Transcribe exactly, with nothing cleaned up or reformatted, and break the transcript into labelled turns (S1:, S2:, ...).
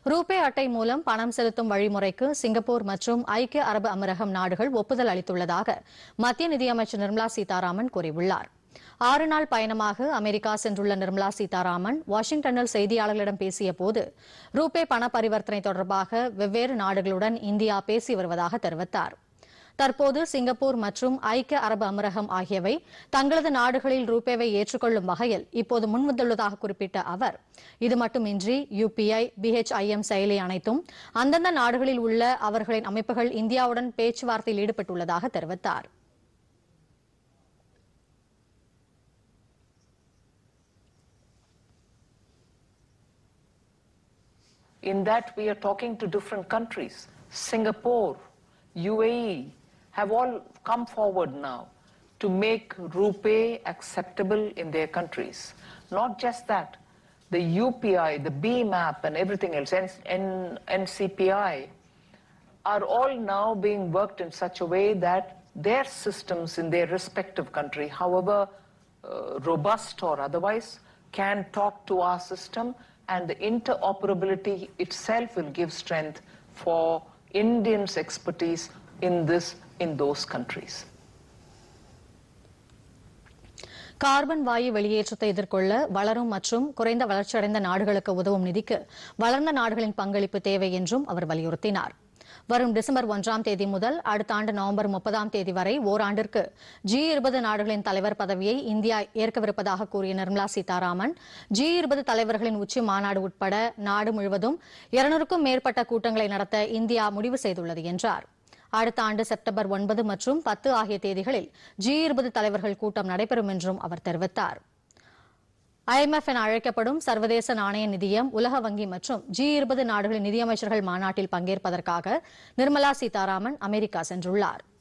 S1: ரூபே அட்டை மூலம் பணம் செலுத்தும் வழிமுறைக்கு சிங்கப்பூர் மற்றும் ஐக்கிய அரபு அமீரகம் நாடுகள் ஒப்புதல் அளித்துள்ளதாக மத்திய நிதியமைச்சர் நிர்மலா சீதாராமன் கூறியுள்ளார். ஆறு நாள் பயணமாக அமெரிக்கா சென்றுள்ள நிர்மலா சீதாராமன் வாஷிங்டனில் செய்தியாளர்களிடம் பேசியபோது ரூபே பண பரிவர்த்தனை தொடர்பாக வெவ்வேறு நாடுகளுடன் இந்தியா பேசி வருவதாக தெரிவித்தார். தற்போது சிங்கப்பூர் மற்றும் ஐக்கிய அரபு அமீரகம் ஆகியவை தங்களது நாடுகளில் ரூபேவை ஏற்றுக்கொள்ளும் வகையில் இப்போது முன்வந்துள்ளதாக குறிப்பிட்ட அவர், இது மட்டுமின்றி யுபிஐ, பிஹெச்ஐஎம் செயலி அனைத்தும் அந்தந்த நாடுகளில் உள்ள அவர்களின் அமைப்புகள் இந்தியாவுடன் பேச்சுவார்த்தையில் ஈடுபட்டுள்ளதாக தெரிவித்தார்.
S2: In that we are talking to different countries. Singapore, U A E have all come forward now to make RuPay acceptable in their countries. Not just that, the U P I, the B MAP and everything else, N C P I, are all now being worked in such a way that their systems in their respective country, however uh, robust or otherwise, can talk to our system, and the interoperability itself will give strength for Indians' expertise in this, in those countries.
S1: Carbon வாயு வெளியேற்றத்தை எதிர்கொள்ள வளரும் மற்றும் குறைந்த வளர்ச்சியடைந்த நாடுகளுக்கு உதவும் நிதிக்கு வளர்ந்த நாடுகளின் பங்களிப்பு தேவை என்றும் அவர் வலியுறுத்தினார். வரும் டிசம்பர் ஒன்றாம் தேதி முதல் அடுத்த ஆண்டு நவம்பர் முப்பதாம் தேதி வரை ஓராண்டிற்கு ஜி இருபது நாடுகளின் தலைவர் பதவியை இந்தியா ஏற்கவிருப்பதாக கூறிய நிர்மலா சீதாராமன், ஜி இருபது தலைவர்களின் உச்சி மாநாடு உட்பட நாடு முழுவதும் இருநூறுக்கும் மேற்பட்ட கூட்டங்களை நடத்த இந்தியா முடிவு செய்துள்ளது என்றார். அடுத்த ஆண்டு செப்டம்பர் ஒன்பது மற்றும் பத்து ஆகிய தேதிகளில் ஜி இருபது தலைவர்கள் கூட்டம் நடைபெறும் என்றும் அவர் தெரிவித்தார். ஐ எம் எஃப் என அழைக்கப்படும் சர்வதேச நாணய நிதியம், உலக வங்கி மற்றும் ஜி இருபது நாடுகளின் நிதியமைச்சர்கள் மாநாட்டில் பங்கேற்பதற்காக நிர்மலா சீதாராமன் அமெரிக்கா சென்றுள்ளார்.